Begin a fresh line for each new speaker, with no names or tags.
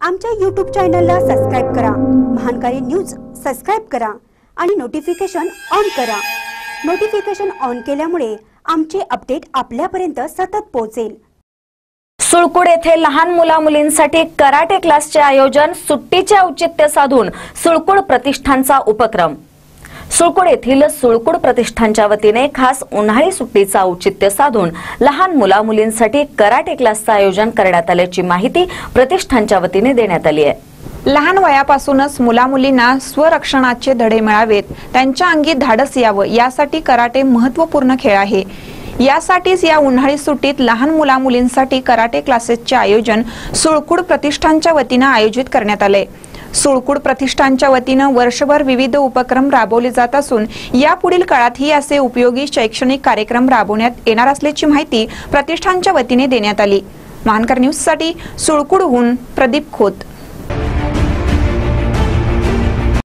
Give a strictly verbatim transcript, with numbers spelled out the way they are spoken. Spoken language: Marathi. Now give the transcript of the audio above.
आमच्या यूट्यूब चॅनलला सबस्क्राइब करा, महानकारी न्यूज सबस्क्राइब करा आणि नोटिफिकेशन ऑन करा। नोटिफिकेशन ऑन केल्यामुळे आमचे अपडेट आपल्यापर्यंत सतत पोहोचेल।
सुळकुड येथे लहान मुला मुलींसाठी कराटे क्लासचे आयोजन, सुट्टीचे औचित्य साधून सुळकुड प्रतिष्ठानचा उपक्रम। सुळकुड येथील सुळकुड प्रतिष्ठानच्या वतीने खास उन्हाळी सुट्टीचा औचित्य साधून लहान मुला मुलींसाठी कराटे क्लासचे आयोजन करण्यात आल्याची माहिती प्रतिष्ठानच्या वतीने देण्यात आली आहे।
लहान वयापासूनच मुला मुलींना स्वरक्षणाचे धडे मिळावेत, त्यांच्या अंगी धाडस यावं यासाठी कराटे महत्त्वपूर्ण खेळ आहे। यासाठीच या उन्हाळी सुट्टीत लहान मुला मुलींसाठी कराटे क्लासेसचे आयोजन सुळकुड प्रतिष्ठानच्या वतीने आयोजित करण्यात आले। सुळकुड प्रतिष्ठानच्या वतीने वर्षभर विविध उपक्रम राबवले जात असून यापुढील काळातही असे उपयोगी शैक्षणिक कार्यक्रम राबवण्यात येणार असल्याची माहिती प्रतिष्ठानच्या वतीने देण्यात आली। महानकर न्यूज साठी सुळकुडहून प्रदीप खोत।